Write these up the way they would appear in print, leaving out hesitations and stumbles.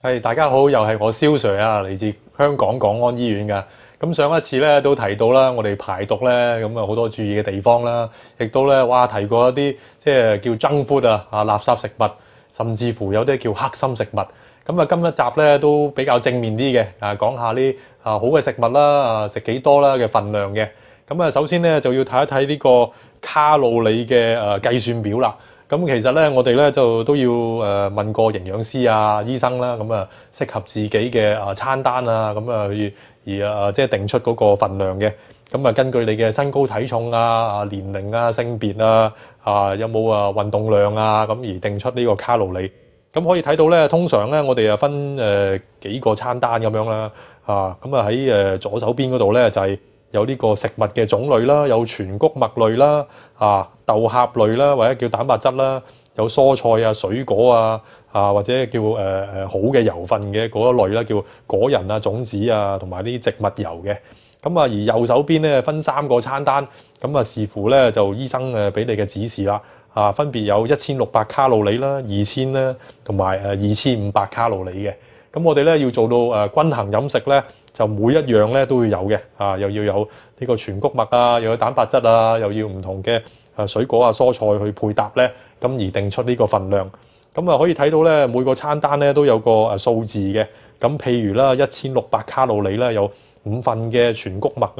大家好，又係我蕭 Sir 啊，嚟自香港港安醫院噶。咁上一次咧都提到啦，我哋排毒咧咁啊好多注意嘅地方啦，亦都咧提過一啲即係叫 junk food 垃圾食物，甚至乎有啲叫黑心食物。咁啊，今一集咧都比較正面啲嘅，講下啲好嘅食物啦，食幾多啦嘅份量嘅。咁啊，首先咧就要睇一睇呢個卡路里嘅計算表啦。咁其實咧，我哋咧就都要問過營養師啊、醫生啦，咁啊適合自己嘅餐單啊，咁啊而即係定出嗰個份量嘅。咁啊，根據你嘅身高體重啊、年齡啊、性別啊、有冇運動量啊，咁而定出呢個卡路里。咁可以睇到咧，通常咧我哋分幾個餐單咁樣啦，咁啊喺左手邊嗰度咧就係有呢個食物嘅種類啦，有全穀物類啦，豆殼類啦，或者叫蛋白質啦，有蔬菜啊、水果啊，或者叫好嘅油分嘅嗰一類啦，叫果仁啊、種子啊，同埋啲植物油嘅。咁啊，而右手邊咧分3個餐單，咁啊視乎咧就醫生俾你嘅指示啦。分別有1600卡路里啦、2000啦，同埋2500卡路里嘅。咁我哋咧要做到均衡飲食咧，就每一樣咧都要有嘅。又要有呢個全穀物啊，又有蛋白質啊，又要唔同嘅水果啊、蔬菜去配搭咧，咁而定出呢個份量。咁啊可以睇到咧，每個餐單咧都有個數字嘅。咁譬如啦，1600卡路里啦，有5份嘅全穀物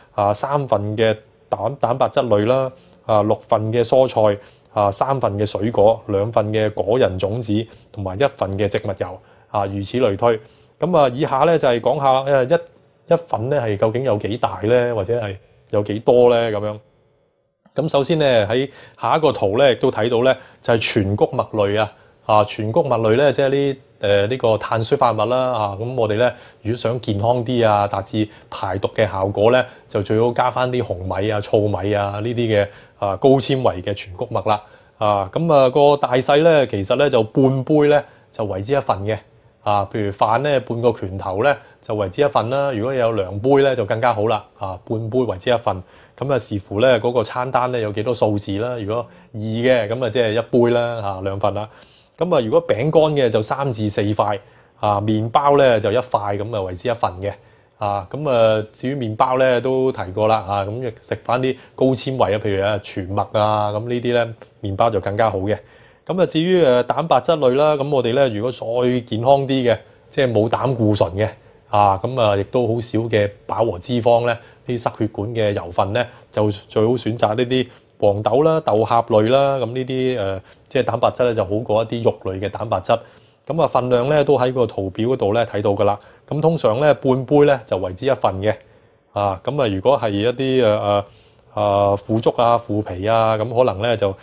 3份嘅蛋白質類啦，6份嘅蔬菜3份嘅水果，2份嘅果仁種子，同埋1份嘅植物油如此類推。咁以下咧就係講下一份咧係究竟有幾大咧，或者係有幾多咧咁樣。咁首先咧喺下一個圖咧亦都睇到咧就係全穀物類全穀物類咧即係呢個碳水化合物啦咁我哋咧如果想健康啲達至排毒嘅效果咧，就最好加翻啲紅米糙米呢啲嘅高纖維嘅全穀物啦。咁個大細咧其實咧就半杯咧就為之一份嘅。譬如飯咧半個拳頭咧就為之一份啦。如果有量杯咧就更加好啦。半杯為之一份。咁視乎咧嗰個餐單咧有幾多數字啦。如果2嘅咁即係一杯啦2份啦。咁如果餅乾嘅就3至4塊。麵包咧就1塊咁為之一份嘅。至於麵包咧都提過啦。咁食翻啲高纖維譬如全麥咁呢啲咧麵包就更加好嘅。咁至於蛋白質類啦，咁我哋咧如果再健康啲嘅，即係冇膽固醇嘅，亦都好少嘅飽和脂肪咧，啲塞血管嘅油分咧，就最好選擇呢啲黃豆啦、豆殼類啦，咁呢啲即係蛋白質咧就好過一啲肉類嘅蛋白質。咁份量咧都喺個圖表嗰度咧睇到噶啦。咁通常咧半杯咧就為之一份嘅。如果係一啲腐竹腐皮咁可能咧就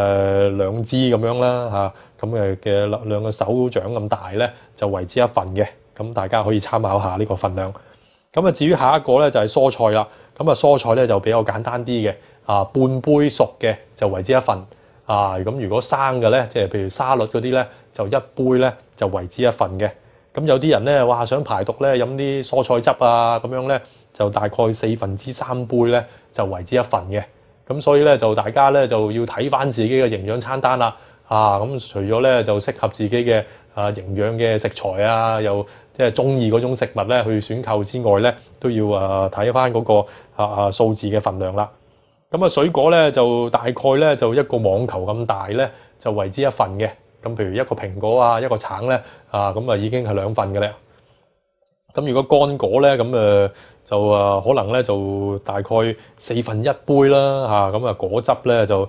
2支咁樣啦咁嘅2個手掌咁大咧就為之一份嘅。咁大家可以參考下呢個份量。咁至於下一個咧就係蔬菜啦。咁蔬菜咧就比較簡單啲嘅。半杯熟嘅就為之一份。咁如果生嘅咧，即係譬如沙律嗰啲咧，就一杯咧就為之一份嘅。咁有啲人咧想排毒咧，飲啲蔬菜汁咁樣咧，就大概3/4杯咧就為之一份嘅。咁所以咧就大家咧就要睇翻自己嘅營養餐單啦。咁除咗咧就適合自己嘅營養嘅食材又即係中意嗰種食物咧去選購之外咧，都要睇翻嗰個數字嘅份量啦。咁水果咧就大概咧就一個網球咁大咧就為之一份嘅。咁譬如一個蘋果一個橙咧咁已經係2份嘅咧。咁如果乾果咧咁就可能咧就大概1/4杯啦咁果汁咧就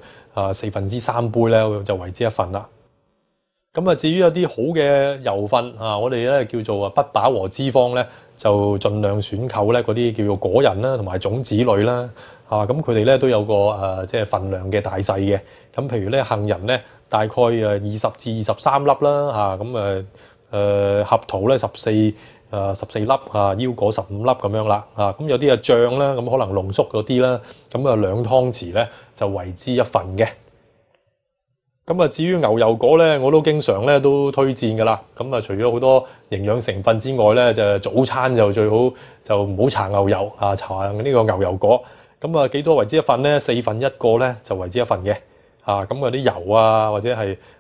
3/4杯咧就為之一份啦。咁至於有啲好嘅油分我哋咧叫做不飽和脂肪咧，就盡量選購咧嗰啲叫做果仁啦，同埋種子類啦。咁佢哋咧都有個即係份量嘅大細嘅。咁譬如咧杏仁咧大概20至23粒啦核桃咧14粒腰果15粒咁樣啦。咁有啲醬啦，咁可能濃縮嗰啲啦，咁2湯匙咧就為之一份嘅。咁至於牛油果咧，我都經常咧都推薦噶啦。咁除咗好多營養成分之外咧，就早餐就最好就唔好搽牛油搽呢個牛油果。幾多為之一份咧？1/4個咧就為之一份嘅。咁啲油或者係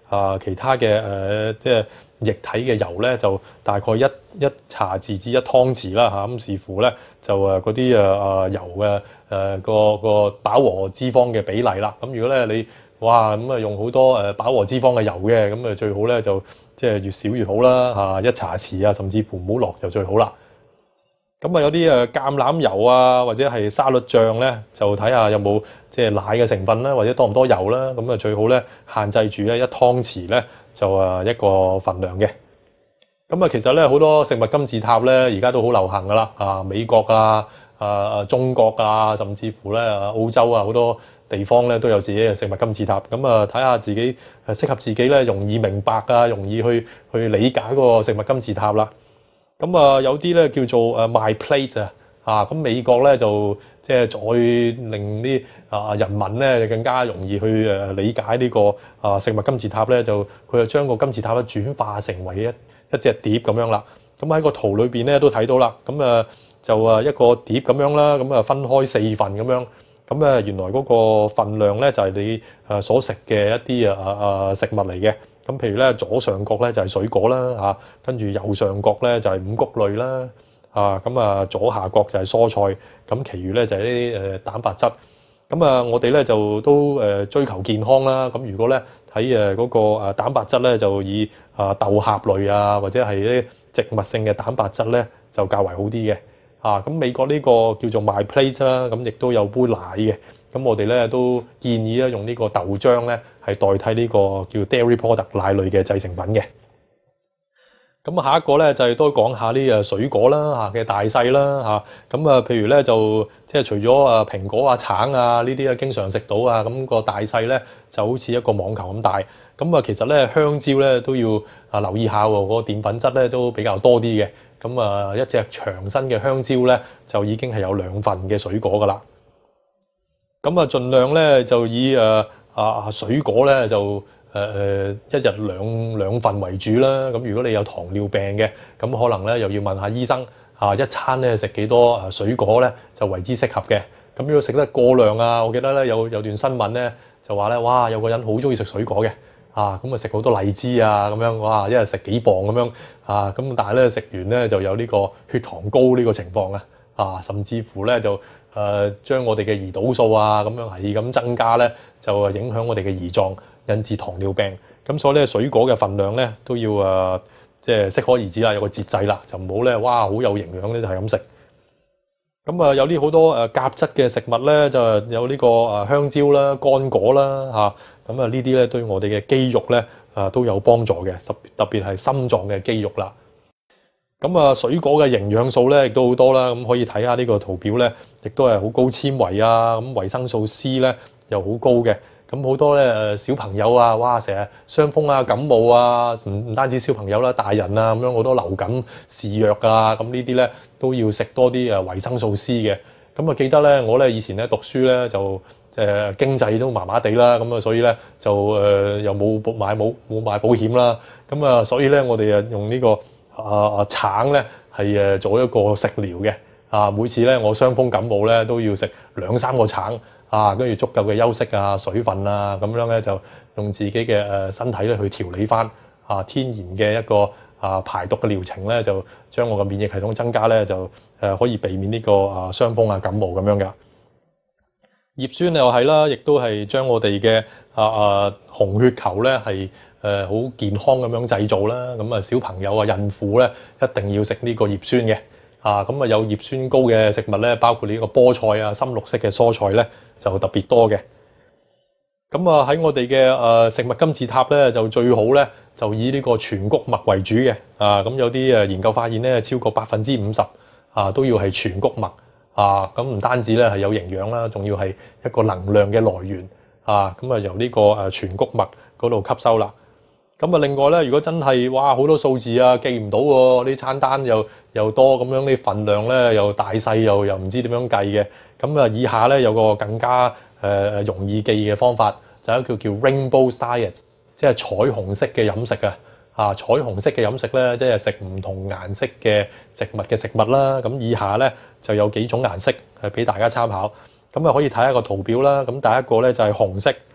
其他嘅即係液體嘅油咧，就大概一茶匙至1湯匙啦嚇。咁視乎咧就嗰啲油嘅個飽和脂肪嘅比例啦。咁如果咧你咁啊用好多飽和脂肪嘅油嘅，咁啊最好咧就即係越少越好啦嚇，1茶匙啊，甚至乎唔好落就最好啦。咁啊有啲橄欖油啊，或者係沙律醬咧，就睇下有冇即係奶嘅成分啦，或者多唔多油啦。咁啊最好咧限制住咧1湯匙咧就一個份量嘅。咁啊其實咧好多食物金字塔咧而家都好流行噶啦，美國中國甚至乎咧澳洲好多地方咧都有自己嘅食物金字塔。咁啊睇下自己適合自己咧，容易明白容易去理解嗰個食物金字塔啦。咁啊有啲咧叫做My Plate咁美國咧就即係再令啲人民咧更加容易去理解呢個食物金字塔咧，佢就將個金字塔咧轉化成為一隻碟咁樣啦。咁喺個圖裏邊咧都睇到啦。咁就一個碟咁樣啦，咁分開4份咁樣。咁原來嗰個份量咧就係你所食嘅一啲食物嚟嘅。咁譬如咧左上角咧就係水果啦，跟住右上角咧就係五穀類啦，咁左下角就係蔬菜，咁其餘咧就係啲蛋白質。咁我哋咧就都追求健康啦。咁如果咧喺嗰個蛋白質咧就以豆殼類或者係啲植物性嘅蛋白質咧就較為好啲嘅。咁美國呢個叫做 My Plate 啦，咁亦都有杯奶嘅。咁我哋咧都建議咧用呢個豆漿咧係代替呢個叫 dairy product 奶類嘅製成品嘅。咁下一個咧就係都講下啲水果啦嘅大細啦嚇。咁譬如咧就即係除咗蘋果橙呢啲經常食到咁個大細咧就好似一個網球咁大。咁其實咧香蕉咧都要留意下喎，個澱粉質咧都比較多啲嘅。咁一隻長身嘅香蕉咧就已經係有2份嘅水果噶啦。咁盡量咧就以水果咧就一日兩份為主啦。咁如果你有糖尿病嘅，咁可能咧又要問下醫生一餐咧食幾多水果咧就為之適合嘅。咁如果食得過量我記得咧有段新聞咧就話咧，哇有個人好中意食水果嘅咁食好多荔枝咁樣，哇一日食幾磅咁樣咁但係咧食完咧就有呢個血糖高呢個情況甚至乎咧就將我哋嘅胰島素咁樣係咁增加咧，就影響我哋嘅胰臟，引致糖尿病。咁所以咧水果嘅份量咧都要即係適可而止啦，有個節制啦，就唔好咧哇好有營養咧就係咁食。咁有啲好多鉀質嘅食物咧，就有呢個香蕉啦、乾果啦咁呢啲咧對我哋嘅肌肉咧都有幫助嘅，特別係心臟嘅肌肉啦。咁水果嘅營養素咧亦都好多啦，咁可以睇下呢個圖表咧，亦都係好高纖維咁維生素 C 咧又好高嘅。咁好多咧小朋友哇成日傷風感冒唔單止小朋友啦，大人咁樣好多流感肆虐咁呢啲咧都要食多啲維生素 C 嘅。咁記得咧我咧以前咧讀書咧就經濟都麻麻地啦，咁所以咧就又冇買保險啦。咁所以咧我哋用呢個橙咧係做一個食療嘅。每次咧我傷風感冒咧都要食2-3個橙跟住足夠嘅休息水分咁樣咧就用自己嘅身體咧去調理翻天然嘅一個排毒嘅療程咧，就將我嘅免疫系統增加咧，就可以避免呢個傷風感冒咁樣嘅。葉酸又係啦，亦都係將我哋嘅紅血球咧係好健康咁樣製造啦。咁小朋友孕婦咧一定要食呢個葉酸嘅。咁有葉酸高嘅食物咧，包括呢個菠菜深綠色嘅蔬菜咧就特別多嘅。咁喺我哋嘅食物金字塔咧就最好咧就以呢個全穀物為主嘅。咁有啲研究發現咧超過50%都要係全穀物。咁唔單止咧係有營養啦，仲要係一個能量嘅來源。咁由呢個全穀物嗰度吸收啦。咁另外咧，如果真係哇好多數字記唔到喎，啲餐單又多，咁樣啲份量咧又大細又唔知點樣計嘅。咁以下咧有個更加容易記嘅方法，就係一個叫 Rainbow Diet， 即係彩虹色嘅飲食彩虹色嘅飲食咧，即係食唔同顏色嘅植物嘅食物啦。咁以下咧就有幾種顏色係俾大家參考。咁可以睇下個圖表啦。咁第一個咧就係紅色。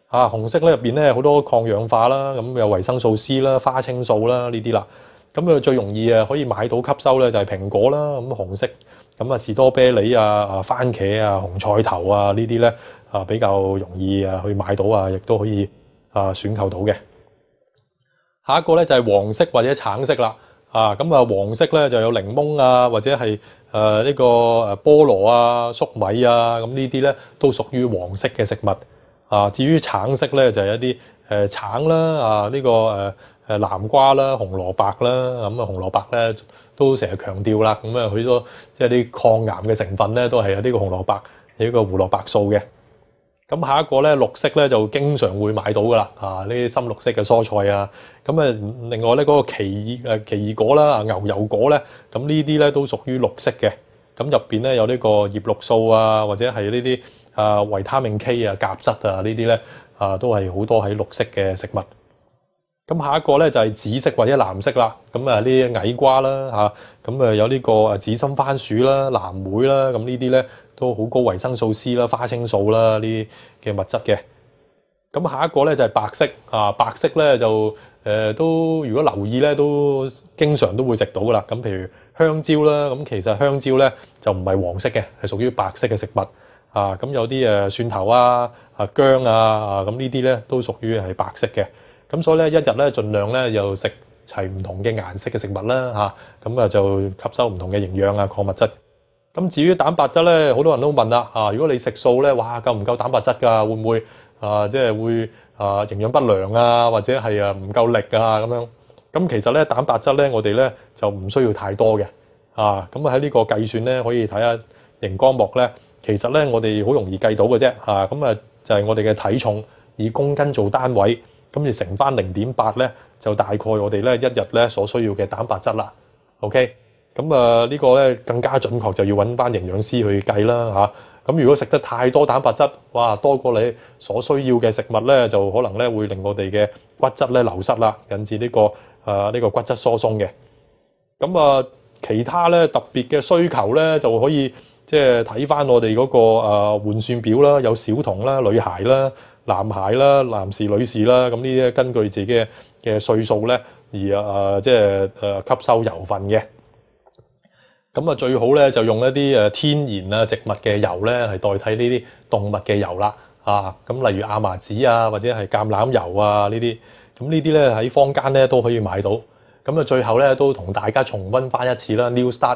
紅色咧入邊咧好多抗氧化啦，咁有維生素 C 啦、花青素啦呢啲啦。咁最容易可以買到吸收咧就係蘋果啦，咁紅色。咁士多啤梨啊、番茄啊、紅菜頭啊呢啲咧比較容易去買到啊，亦都可以選購到嘅。下一個咧就係黃色或者橙色啦。黃色咧就有檸檬啊，或者係呢個菠蘿啊、粟米啊，咁呢啲咧都屬於黃色嘅食物。至於橙色咧就係一啲橙啦，呢個南瓜啦、紅蘿蔔啦，咁紅蘿蔔咧都成日強調啦，咁佢都即係啲抗癌嘅成分咧都係有呢個紅蘿蔔有呢個胡蘿蔔素嘅。咁下一個咧綠色咧就經常會買到噶啦，呢啲深綠色嘅蔬菜啊。咁另外咧嗰個奇異果啦、牛油果咧，咁呢啲咧都屬於綠色嘅。咁入邊咧有呢個葉綠素啊，或者係呢啲維他命 K 啊、鉀質啊呢啲咧都係好多喺綠色嘅食物。咁下一個咧就係紫色或者藍色啦。咁呢啲矮瓜啦，咁有呢個紫心番薯啦、藍莓啦，咁呢啲咧都好高維生素 C 啦、花青素啦呢啲嘅物質嘅。咁下一個咧就係白色，白色咧就都如果留意咧都經常都會食到噶啦。咁譬如香蕉啦，咁其實香蕉咧就唔係黃色嘅，係屬於白色嘅食物。咁有啲蒜頭啊、薑啊，咁呢啲咧都屬於係白色嘅。咁所以咧一日咧盡量咧又食齊唔同嘅顏色嘅食物啦，咁就吸收唔同嘅營養啊、礦物質。咁至於蛋白質咧，好多人都問啦，如果你食素咧，哇夠唔夠蛋白質㗎？會唔會即係會營養不良啊，或者係唔夠力啊咁樣？咁其實咧蛋白質咧，我哋咧就唔需要太多嘅。咁喺呢個計算咧，可以睇下熒光幕咧，其實咧我哋好容易計到嘅啫。咁就係我哋嘅體重以公斤做單位。咁你乘翻0.8咧，就大概我哋咧一日咧所需要嘅蛋白質啦。OK， 咁呢個咧更加準確就要揾班營養師去計啦。咁如果食得太多蛋白質，哇多過你所需要嘅食物咧，就可能咧會令我哋嘅骨質咧流失啦，引致呢個骨質疏鬆嘅。咁其他咧特別嘅需求咧就可以即係睇翻我哋嗰個換算表啦，有小童啦、女孩啦、男孩啦、男士、女士啦，咁呢啲根據自己嘅歲數咧而即係吸收油分嘅。咁最好咧就用一啲天然植物嘅油咧係代替呢啲動物嘅油啦。咁例如亞麻籽啊，或者係橄欖油啊呢啲，咁呢啲咧喺坊間咧都可以買到。咁最後咧都同大家重溫翻一次啦 ，New Start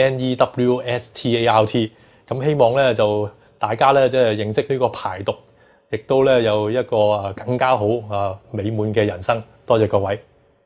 NEWSTART。咁希望咧就大家咧即係認識呢個排毒，亦都咧有一個更加好美滿嘅人生。多謝各位。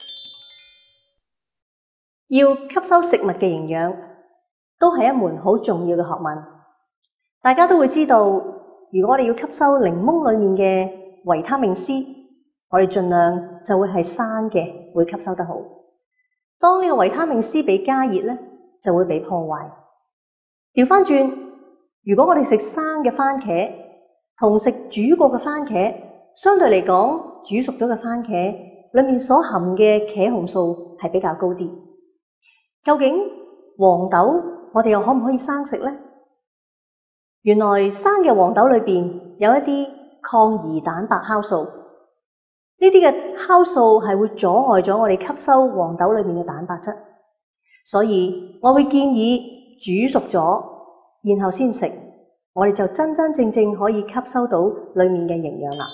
要吸收食物嘅營養，都係一門好重要嘅學問。大家都會知道，如果我哋要吸收檸檬裏面嘅維他命 C， 我哋盡量就會係生嘅會吸收得好。當呢個維他命 C 被加熱咧，就會被破壞。調翻轉，如果我哋食生嘅番茄同食煮過嘅番茄，相對嚟講，煮熟咗嘅番茄裏面所含嘅茄紅素係比較高啲。究竟黃豆我哋又可唔可以生食呢？原來生嘅黃豆裏邊有一啲抗胰蛋白酵素，呢啲嘅酵素係會阻礙咗我哋吸收黃豆裏面嘅蛋白質，所以我會建議煮熟咗然後先食，我哋就真真正正可以吸收到裏面嘅營養啦。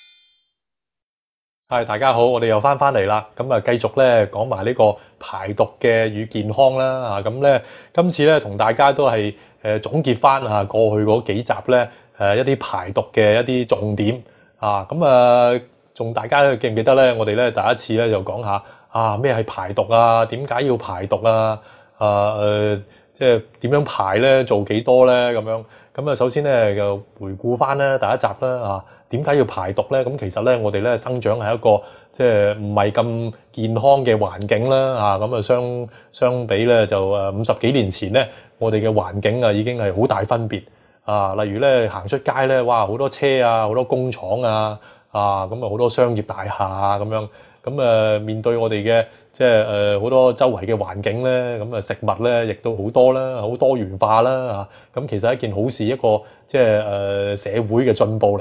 大家好，我哋又翻嚟啦，咁繼續咧講埋呢個排毒嘅與健康啦。咁咧今次咧同大家都係總結翻過去嗰幾集咧一啲排毒嘅一啲重點仲大家記唔記得咧？我哋咧第一次咧就講下咩係排毒啊？點解要排毒啊？即係點樣排咧？做幾多咧？咁樣咁首先咧就回顧翻咧第一集啦。點解要排毒咧？咁其實咧我哋咧生長係一個即係唔係咁健康嘅環境啦。咁相比咧就50幾年前咧，我哋嘅環境已經係好大分別。例如咧行出街咧，哇好多車啊，好多工廠啊，咁好多商業大廈啊咁樣。咁面對我哋嘅即係好多周圍嘅環境咧，咁食物咧亦都好多啦，好多元化啦。咁其實係一件好事，一個即係社會嘅進步嚟嘅。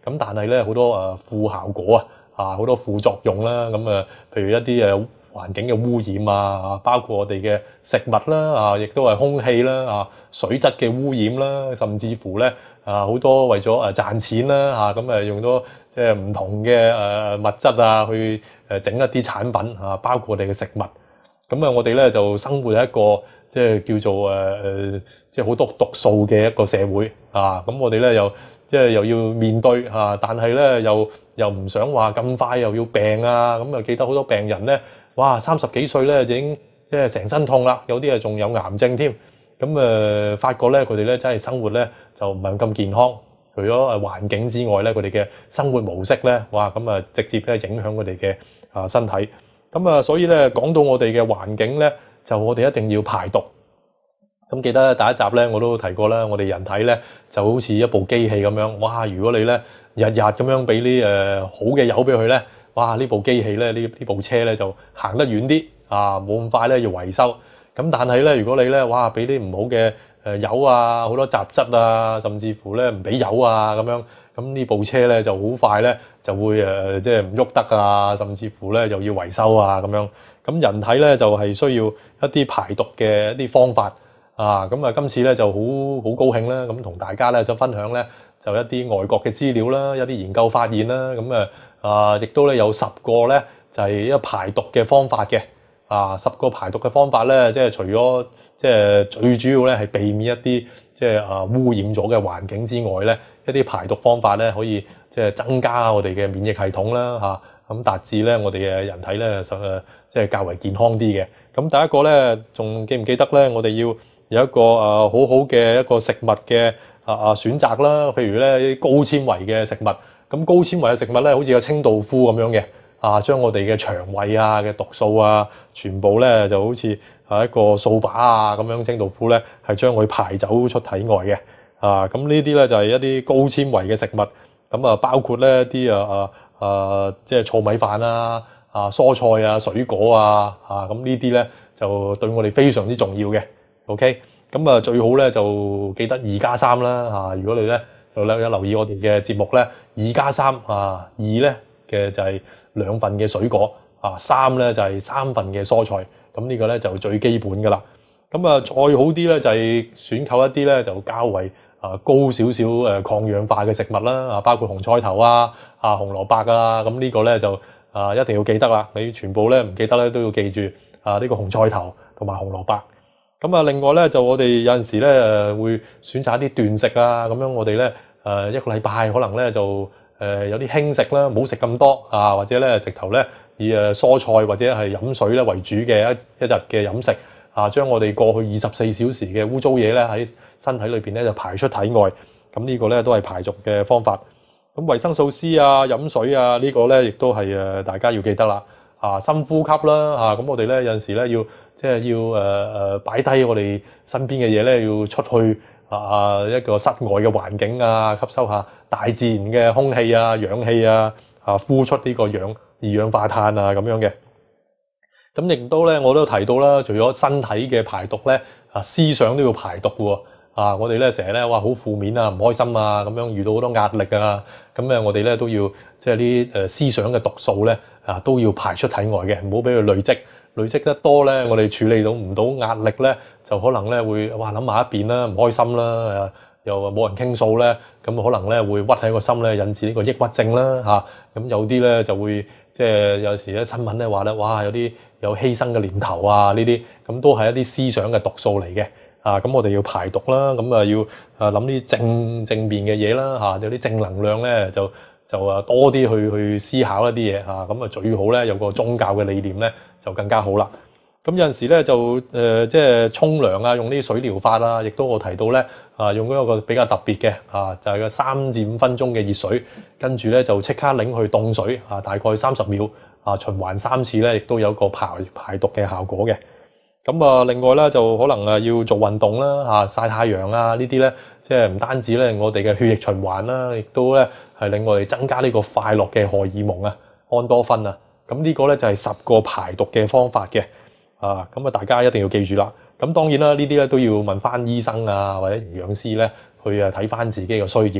咁但係咧好多副效果好多副作用啦。咁譬如一啲環境嘅污染包括我哋嘅食物啦亦都係空氣啦水質嘅污染啦，甚至乎咧好多為咗賺錢啦咁用咗即係唔同嘅物質去整一啲產品包括我哋嘅食物。咁我哋咧就生活喺一個即係叫做即係好多毒素嘅一個社會咁我哋咧又要面對但係咧又唔想話咁快又要病咁記得好多病人咧，哇30幾歲咧就已經即係成身痛啦，有啲仲有癌症添。咁發覺咧佢哋咧真係生活咧就唔係咁健康，除咗環境之外咧，佢哋嘅生活模式咧，哇咁直接咧影響佢哋嘅身體。咁所以咧講到我哋嘅環境咧，就我哋一定要排毒。咁記得第一集咧我都提過啦，我哋人體咧就好似一部機器咁樣，哇！如果你咧日日咁樣俾啲好嘅油俾佢咧，哇！呢部機器咧呢部車咧就行得遠啲冇咁快咧要維修。咁但係咧如果你咧哇俾啲唔好嘅油好多雜質甚至乎咧唔俾油咁樣，咁呢部車咧就好快咧就會即係唔喐得甚至乎咧又要維修咁樣。咁人體咧就係需要一啲排毒嘅一啲方法咁今次咧就好高興啦，咁同大家咧就分享咧就一啲外國嘅資料啦，一啲研究發現啦，咁亦都咧有10個咧就係一個排毒嘅方法嘅10個排毒嘅方法咧，即係除咗即係最主要咧係避免一啲即係污染咗嘅環境之外咧，一啲排毒方法咧可以即係增加我哋嘅免疫系統啦咁達至咧我哋嘅人體咧即係較為健康啲嘅。咁第一個咧仲記唔記得咧？我哋要有一個好好嘅一個食物嘅選擇啦，譬如咧啲高纖維嘅食物。咁高纖維嘅食物咧，好似個清道夫咁樣嘅將我哋嘅腸胃嘅毒素全部咧就好似一個掃把咁樣，清道夫咧係將佢排走出體外嘅咁呢啲咧就係一啲高纖維嘅食物。咁包括咧啲即係糙米飯蔬菜水果咁呢啲咧就對我哋非常之重要嘅。OK， 咁最好咧就記得2+3啦如果你咧有留意我哋嘅節目咧，2+32咧嘅就係2份嘅水果3咧就係3份嘅蔬菜。咁呢個咧就最基本噶啦。咁再好啲咧就係選購一啲咧就較為高少少抗氧化嘅食物啦包括紅菜頭紅蘿蔔咁呢個咧就一定要記得啦。你全部咧唔記得咧都要記住呢個紅菜頭同埋紅蘿蔔。咁另外咧就我哋有陣時咧會選擇一啲斷食咁樣，我哋咧一個禮拜可能咧就有啲輕食啦，唔好食咁多或者咧直頭咧以蔬菜或者係飲水咧為主嘅一日嘅飲食將我哋過去24小時嘅污糟嘢咧喺身體裏邊咧就排出體外。咁呢個咧都係排毒嘅方法。咁維生素 C 飲水呢個咧亦都係大家要記得啦深呼吸啦咁我哋咧有陣時咧要即係要擺低我哋身邊嘅嘢咧，要出去一個室外嘅環境吸收下大自然嘅空氣氧氣呼出呢個二氧化碳咁樣嘅。咁亦都咧我都提到啦，除咗身體嘅排毒咧思想都要排毒喎我哋咧成日咧哇好負面唔開心咁樣，遇到好多壓力咁我哋咧都要即係啲思想嘅毒素咧都要排出體外嘅，唔好俾佢累積得多咧，我哋處理到唔到壓力咧，就可能咧會哇諗埋一邊啦，唔開心啦，又冇人傾訴咧，咁可能咧會屈喺個心咧，引致呢個抑鬱症啦咁有啲咧就會即係有時咧新聞咧話咧，哇有啲有犧牲嘅念頭呢啲，咁都係一啲思想嘅毒素嚟嘅咁我哋要排毒啦，咁要諗啲正面嘅嘢啦有啲正能量咧就多啲去思考一啲嘢咁最好咧有個宗教嘅理念咧就更加好啦。咁有陣時咧就即係沖涼用啲水療法亦都我提到咧用一個比較特別嘅就係個3至5分鐘嘅熱水，跟住咧就即刻擰去凍水大概30秒循環3次咧，亦都有個排毒嘅效果嘅。咁另外咧就可能要做運動啦曬太陽呢啲咧，即係唔單止咧我哋嘅血液循環啦，亦都咧係令我哋增加呢個快樂嘅荷爾蒙安多酚咁呢個咧就係10個排毒嘅方法嘅咁大家一定要記住啦。咁當然啦，呢啲咧都要問翻醫生或者營養師咧去睇翻自己嘅需要。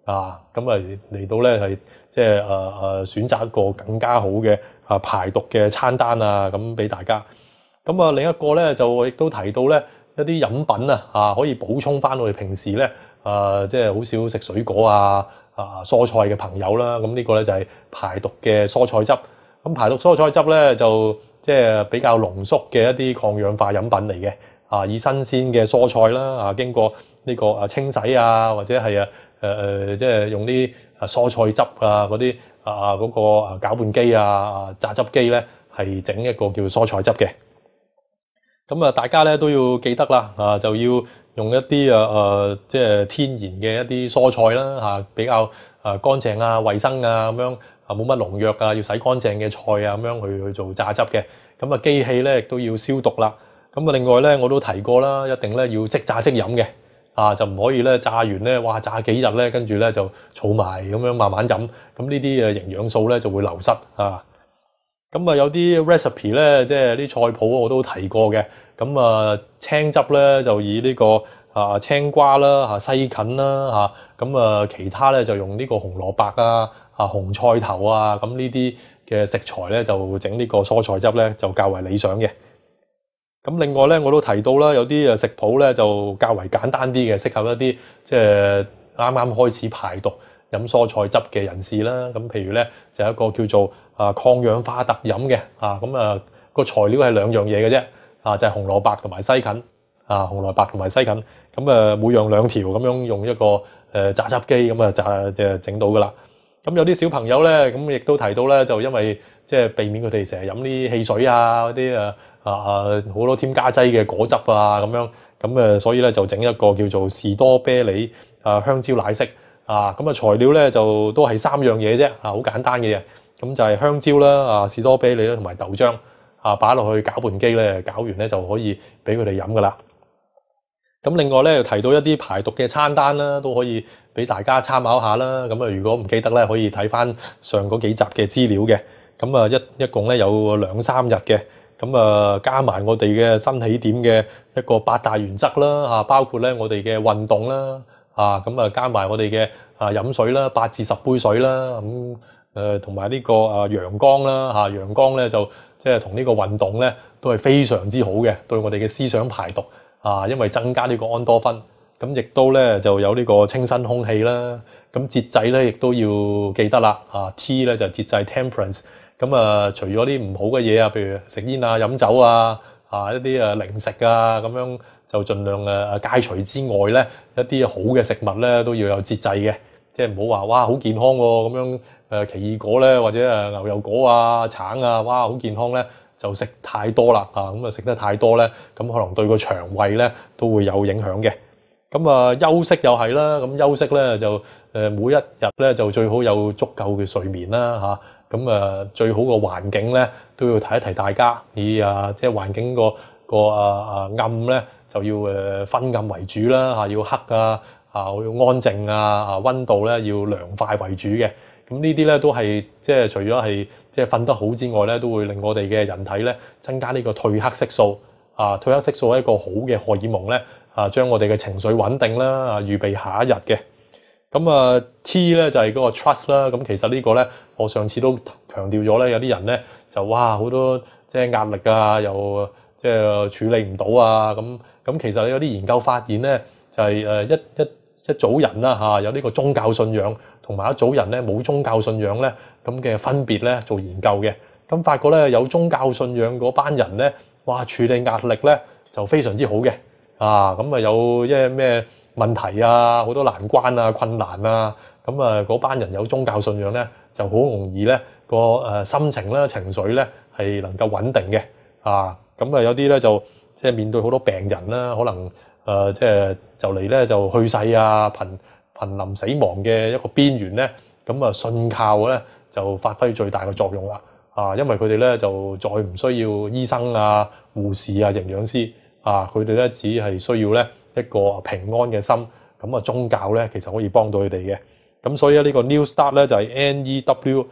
咁嚟到咧係即係選擇一個更加好嘅排毒嘅餐單啊，咁俾大家。咁另一個咧就亦都提到咧一啲飲品可以補充翻我哋平時咧即係好少食水果蔬菜嘅朋友啦。咁呢個咧就係排毒嘅蔬菜汁。咁排毒蔬菜汁咧就即係比較濃縮嘅一啲抗氧化飲品嚟嘅。以新鮮嘅蔬菜啦經過呢個清洗或者係即係用啲蔬菜汁嗰啲嗰個攪拌機榨汁機咧係整一個叫蔬菜汁嘅。咁大家咧都要記得啦，就要用一啲即係天然嘅一啲蔬菜啦，比較乾淨衛生咁樣冇乜農藥要洗乾淨嘅菜咁樣去做榨汁嘅。咁機器咧亦都要消毒啦。咁另外咧我都提過啦，一定咧要即榨即飲嘅，就唔可以咧榨完咧榨幾日咧，跟住咧就儲埋咁樣慢慢飲。咁呢啲營養素咧就會流失咁有啲 recipe 咧，即係啲菜譜我都提過嘅。咁青汁咧就以呢個青瓜啦、西芹啦咁其他咧就用呢個紅蘿蔔紅菜頭咁呢啲嘅食材咧就整呢個蔬菜汁咧就較為理想嘅。咁另外咧我都提到啦，有啲食譜咧就較為簡單啲嘅，適合一啲即係啱啱開始排毒飲蔬菜汁嘅人士啦。咁譬如咧就有一個叫做抗氧化特飲嘅咁個材料係2樣嘢嘅啫就係紅蘿蔔同埋西芹紅蘿蔔同埋西芹咁每樣2條咁樣用一個榨汁機咁即係整到噶啦。咁有啲小朋友咧咁亦都提到咧，就因為即係避免佢哋成日飲啲汽水嗰啲好多添加劑嘅果汁咁樣所以咧就整一個叫做士多啤梨香蕉奶昔咁材料咧就都係3樣嘢啫好簡單嘅嘢。咁就係香蕉啦士多啤梨啦同埋豆漿擺落去攪拌機咧攪完咧就可以俾佢哋飲噶啦。咁另外咧又提到一啲排毒嘅餐單啦，都可以俾大家參考下啦。咁如果唔記得咧，可以睇翻上嗰幾集嘅資料嘅。咁一共咧有2-3日嘅。咁加埋我哋嘅新起點嘅一個8大原則啦包括咧我哋嘅運動啦咁加埋我哋嘅飲水啦8至10杯水啦咁同埋呢個陽光啦陽光咧就即係同呢個運動咧都係非常之好嘅，對我哋嘅思想排毒因為增加呢個安多酚。咁亦都咧就有呢個清新空氣啦。咁節制咧亦都要記得啦T 咧就節制 temperance。咁除咗啲唔好嘅嘢譬如食煙飲酒一啲零食咁樣就盡量戒除之外咧，一啲好嘅食物咧都要有節制嘅，即係唔好話哇好健康喎咁樣奇異果咧或者牛油果橙哇好健康咧就食太多啦咁食得太多咧咁可能對個腸胃咧都會有影響嘅。咁休息又係啦，咁休息咧就每一日咧就最好有足夠嘅睡眠啦咁最好個環境咧都要提一提大家，以即係環境個暗咧就要昏暗為主啦要黑要安靜溫度咧要涼快為主嘅。咁呢啲咧都係即係除咗係即係瞓得好之外咧，都會令我哋嘅人體咧增加呢個褪黑色素褪黑色素係一個好嘅荷爾蒙咧將我哋嘅情緒穩定啦預備下一日嘅。咁T 咧就係嗰個 trust 啦。咁其實呢個咧我上次都強調咗咧，有啲人咧就哇好多即係壓力又即係處理唔到咁其實有啲研究發現咧就係一組人啦有呢個宗教信仰同埋一組人咧冇宗教信仰咧咁嘅分別咧做研究嘅。咁發覺咧有宗教信仰嗰班人咧哇處理壓力咧就非常之好嘅咁有一咩問題好多難關困難咁嗰班人有宗教信仰咧就好容易咧個心情啦情緒咧係能夠穩定嘅咁有啲咧就即係面對好多病人啦，可能即係就嚟咧就去世瀕臨死亡嘅一個邊緣咧，咁信靠咧就發揮最大嘅作用啦因為佢哋咧就再唔需要醫生護士營養師佢哋咧只係需要咧一個平安嘅心，咁宗教咧其實可以幫到佢哋嘅。咁所以呢個 New Start 咧就係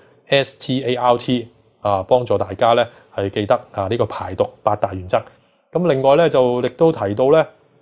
NEWSTART 幫助大家咧係記得呢個排毒8大原則。咁另外咧就亦都提到咧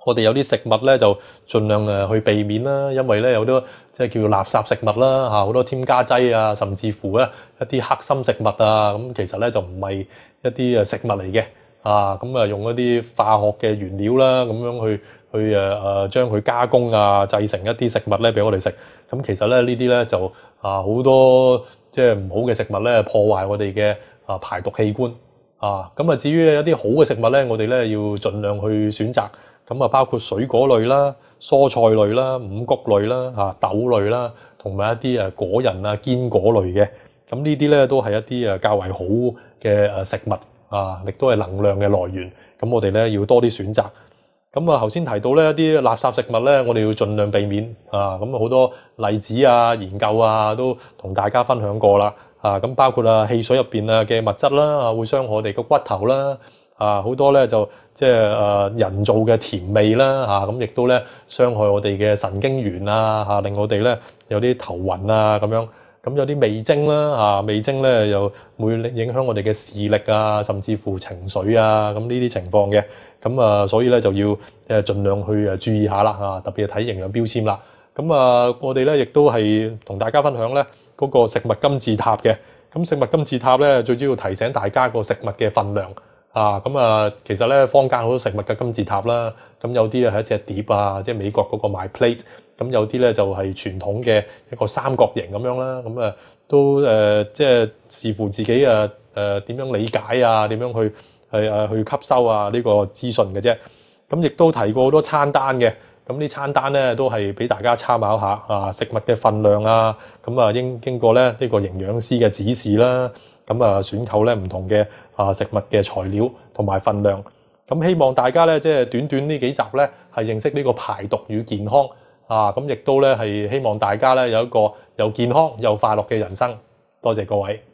我哋有啲食物咧就盡量去避免啦，因為咧有好多即係叫做垃圾食物啦，好多添加劑啊，甚至乎咧一啲黑心食物啊，咁其實咧就唔係一啲食物嚟嘅，咁用一啲化學嘅原料啦，咁樣去將佢加工啊，製成一啲食物咧俾我哋食。咁其實咧呢啲咧就好多即係唔好嘅食物咧，破壞我哋嘅排毒器官。咁至於一啲好嘅食物咧，我哋咧要盡量去選擇。咁包括水果類啦、蔬菜類啦、五穀類啦、豆類啦，同埋一啲果仁啊、堅果類嘅。咁呢啲咧都係一啲較為好嘅食物亦都係能量嘅來源。咁我哋咧要多啲選擇。咁頭先提到咧一啲垃圾食物咧，我哋要盡量避免。咁好多例子啊、研究啊都同大家分享過啦。咁包括汽水入邊嘅物質啦，會傷害我哋個骨頭啦。好多咧就即係人造嘅甜味啦，咁亦都咧傷害我哋嘅神經元啊，令我哋咧有啲頭暈啊咁樣。咁有啲味精啦，味精咧又會影響我哋嘅視力啊，甚至乎情緒啊，咁呢啲情況嘅。咁所以咧就要盡量去注意下啦，特別係睇營養標籤啦。咁我哋咧亦都係同大家分享咧嗰個食物金字塔嘅。咁食物金字塔咧最主要提醒大家個食物嘅分量。其實咧坊間好多食物嘅金字塔啦，咁有啲咧係一隻碟啊，即係美國嗰個 My Plate，咁有啲咧就係傳統嘅一個三角形咁樣啦，咁都即係視乎自己點樣理解啊，點樣去吸收啊呢個資訊嘅啫。咁亦都提過好多餐單嘅，咁啲餐單咧都係俾大家參考下食物嘅分量啊，咁應經過咧呢個營養師嘅指示啦。咁選購咧唔同嘅食物嘅材料同埋分量，咁希望大家咧即係短短呢幾集咧係認識呢個排毒與健康咁亦都咧係希望大家咧有一個又健康又快樂嘅人生。多謝各位。